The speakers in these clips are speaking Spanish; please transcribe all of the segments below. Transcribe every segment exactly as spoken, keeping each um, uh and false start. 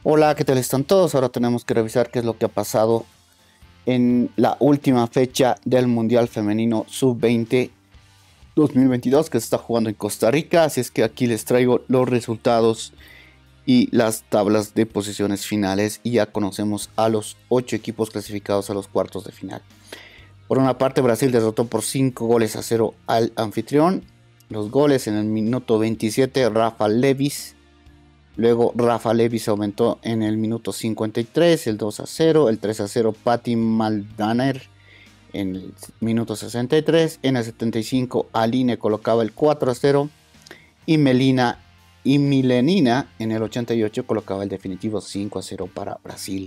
Hola, ¿qué tal están todos? Ahora tenemos que revisar qué es lo que ha pasado en la última fecha del Mundial Femenino sub veinte dos mil veintidós que se está jugando en Costa Rica. Así es que aquí les traigo los resultados y las tablas de posiciones finales y ya conocemos a los ocho equipos clasificados a los cuartos de final. Por una parte, Brasil derrotó por cinco goles a cero al anfitrión. Los goles en el minuto veintisiete, Rafa Levis. Luego Rafa Levis aumentó en el minuto cincuenta y tres, el dos a cero, el tres a cero Patti Maldaner en el minuto sesenta y tres, en el setenta y cinco Aline colocaba el cuatro a cero y Melina y Milenina en el ochenta y ocho colocaba el definitivo cinco a cero para Brasil.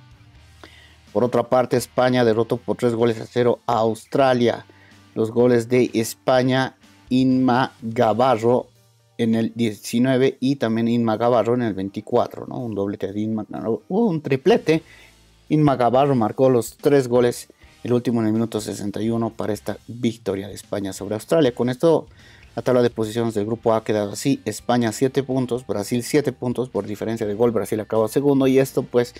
Por otra parte, España derrotó por tres goles a cero a Australia. Los goles de España, Inma Gavarro en el diecinueve y también Inma Gavarro en el veinticuatro, ¿no? Un doblete de Inma, no, un triplete. Inma Gavarro marcó los tres goles, el último en el minuto sesenta y uno para esta victoria de España sobre Australia. Con esto, la tabla de posiciones del grupo A ha quedado así: España siete puntos, Brasil siete puntos, por diferencia de gol Brasil acabó segundo, y esto pues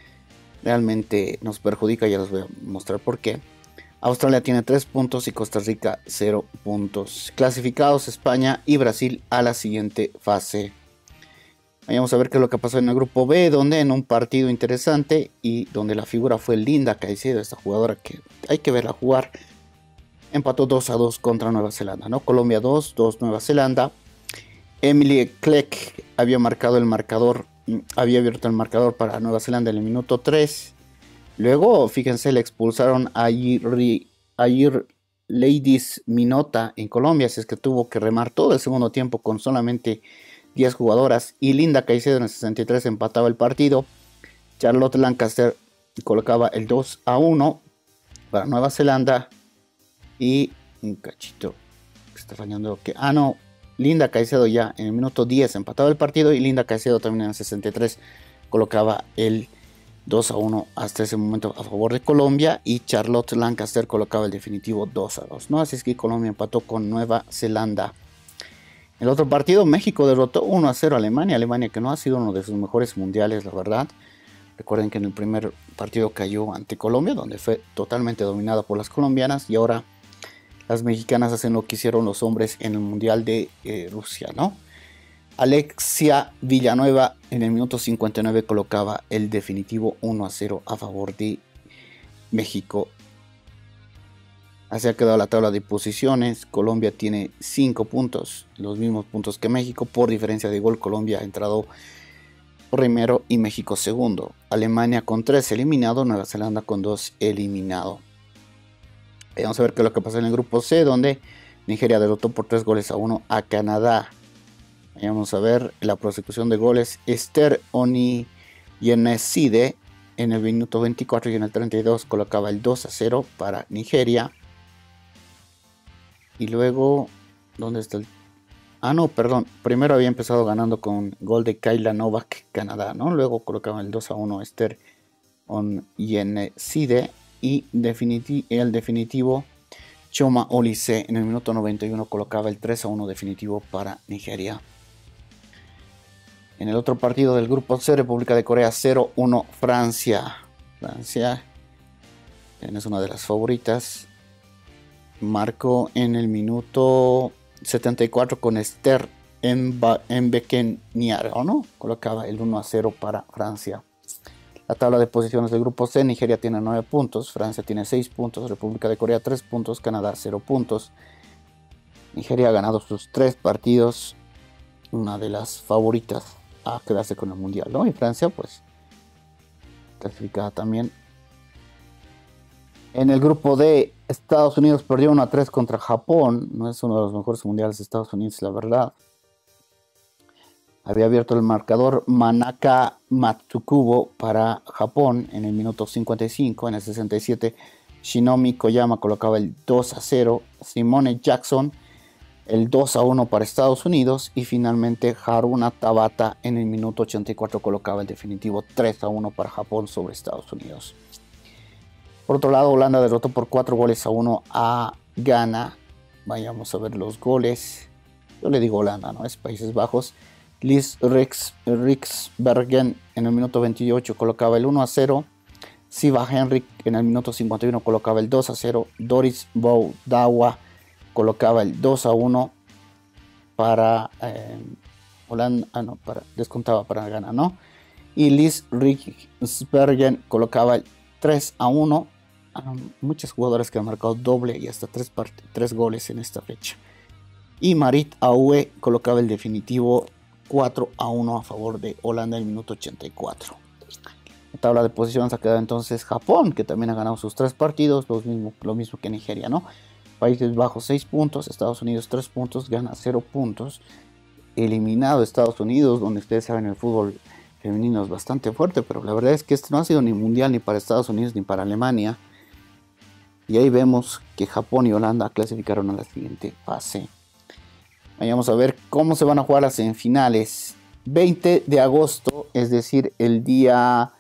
realmente nos perjudica, ya les voy a mostrar por qué. Australia tiene tres puntos y Costa Rica cero puntos. Clasificados España y Brasil a la siguiente fase. Vamos a ver qué es lo que pasó en el grupo B, donde en un partido interesante y donde la figura fue Linda Caicedo, esta jugadora que hay que verla jugar, empató dos a dos contra Nueva Zelanda, ¿no? Colombia dos, dos Nueva Zelanda. Emily Kleck había marcado el marcador, había abierto el marcador para Nueva Zelanda en el minuto tres. Luego, fíjense, le expulsaron a Ayer Ladies Minota en Colombia, así es que tuvo que remar todo el segundo tiempo con solamente diez jugadoras. Y Linda Caicedo en el sesenta y tres empataba el partido. Charlotte Lancaster colocaba el dos a uno para Nueva Zelanda. Y un cachito que está fallando. Que, ah, no, Linda Caicedo ya en el minuto diez empataba el partido. Y Linda Caicedo también en el sesenta y tres colocaba el dos a uno hasta ese momento a favor de Colombia, y Charlotte Lancaster colocaba el definitivo dos a dos, ¿no? Así es que Colombia empató con Nueva Zelanda. El otro partido, México derrotó uno a cero a Alemania. Alemania, que no ha sido uno de sus mejores mundiales, la verdad. Recuerden que en el primer partido cayó ante Colombia, donde fue totalmente dominada por las colombianas, y ahora las mexicanas hacen lo que hicieron los hombres en el mundial de eh, Rusia, ¿no? Alexia Villanueva en el minuto cincuenta y nueve colocaba el definitivo uno a cero a favor de México. Así ha quedado la tabla de posiciones. Colombia tiene cinco puntos, los mismos puntos que México. Por diferencia de gol, Colombia ha entrado primero y México segundo. Alemania con tres eliminado, Nueva Zelanda con dos eliminado. Vamos a ver qué es lo que pasó en el grupo C, donde Nigeria derrotó por tres goles a uno a Canadá. Vamos a ver la prosecución de goles. Esther Oniyeneside en el minuto veinticuatro y en el treinta y dos colocaba el dos a cero para Nigeria. Y luego, ¿dónde está el...? Ah, no, perdón. Primero había empezado ganando con gol de Kayla Novak, Canadá, ¿no? Luego colocaba el dos a uno Esther Oniyeneside y definiti el definitivo Choma Olise en el minuto noventa y uno colocaba el tres a uno definitivo para Nigeria. En el otro partido del grupo C, República de Corea cero uno Francia. Francia es una de las favoritas. Marcó en el minuto setenta y cuatro con Esther Mbekeniaro, ¿no? Colocaba el uno a cero para Francia. La tabla de posiciones del grupo C, Nigeria tiene nueve puntos, Francia tiene seis puntos, República de Corea tres puntos, Canadá cero puntos. Nigeria ha ganado sus tres partidos, una de las favoritas a quedarse con el mundial, ¿no? Y Francia, pues, clasificada también. En el grupo D, Estados Unidos perdió uno a tres contra Japón. No es uno de los mejores mundiales de Estados Unidos, la verdad. Había abierto el marcador Manaka Matsukubo para Japón en el minuto cincuenta y cinco. En el sesenta y siete, Shinomi Koyama colocaba el dos a cero. Simone Jackson el dos a uno para Estados Unidos, y finalmente Haruna Tabata en el minuto ochenta y cuatro colocaba el definitivo tres a uno para Japón sobre Estados Unidos. Por otro lado, Holanda derrotó por cuatro goles a uno a Ghana. Vayamos a ver los goles. Yo le digo Holanda, ¿no? Es Países Bajos. Liz Rix, Riksbergen en el minuto veintiocho colocaba el uno a cero. Siva Henrik en el minuto cincuenta y uno colocaba el dos a cero. Doris Boudawa colocaba el dos a uno para eh, Holanda, ah, no, para, descontaba para Ghana, ¿no? Y Liz Riksbergen colocaba el tres a uno. Ah, muchos jugadores que han marcado doble y hasta tres, tres goles en esta fecha. Y Marit Aue colocaba el definitivo cuatro a uno a favor de Holanda en el minuto ochenta y cuatro. La tabla de posiciones ha quedado entonces Japón, que también ha ganado sus tres partidos, lo mismo, lo mismo que Nigeria, ¿no? Países Bajos seis puntos, Estados Unidos tres puntos, Ghana cero puntos. Eliminado Estados Unidos, donde ustedes saben el fútbol femenino es bastante fuerte, pero la verdad es que este no ha sido ni mundial ni para Estados Unidos ni para Alemania. Y ahí vemos que Japón y Holanda clasificaron a la siguiente fase. Vamos a ver cómo se van a jugar las semifinales. veinte de agosto, es decir, el día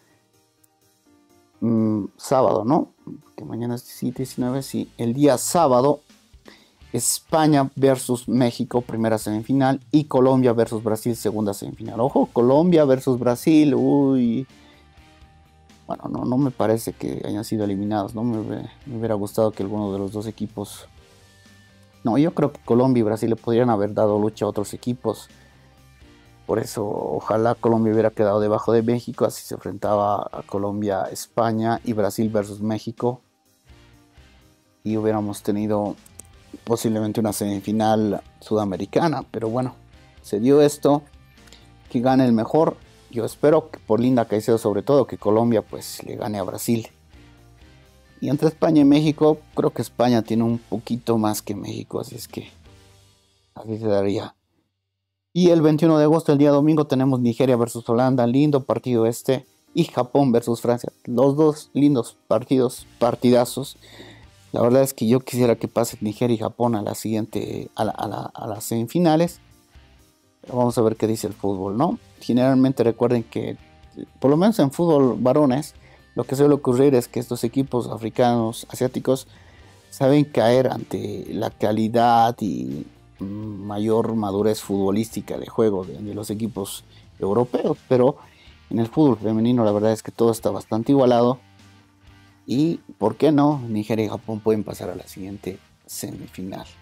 mmm, sábado, ¿no? Que mañana es diecinueve, sí. El día sábado, España versus México, primera semifinal. Y Colombia versus Brasil, segunda semifinal. Ojo, Colombia versus Brasil, uy. Bueno, no, no me parece que hayan sido eliminados, ¿no? Me, me hubiera gustado que alguno de los dos equipos... No, yo creo que Colombia y Brasil le podrían haber dado lucha a otros equipos. Por eso, ojalá Colombia hubiera quedado debajo de México. Así se enfrentaba a Colombia, España y Brasil versus México. Y hubiéramos tenido posiblemente una semifinal sudamericana. Pero bueno, se dio esto. Que gane el mejor. Yo espero que por Linda Caicedo sobre todo, que Colombia pues le gane a Brasil. Y entre España y México, creo que España tiene un poquito más que México, así es que así se daría. Y el veintiuno de agosto, el día domingo, tenemos Nigeria versus Holanda, lindo partido este, y Japón versus Francia. Los dos lindos partidos, partidazos. La verdad es que yo quisiera que pase Nigeria y Japón a la siguiente, a, la, a, la, a las semifinales. Pero vamos a ver qué dice el fútbol, ¿no? Generalmente recuerden que, por lo menos en fútbol varones, lo que suele ocurrir es que estos equipos africanos, asiáticos, saben caer ante la calidad y mayor madurez futbolística de juego de, de los equipos europeos. Pero en el fútbol femenino la verdad es que todo está bastante igualado. Y, ¿por qué no? Nigeria y Japón pueden pasar a la siguiente semifinal.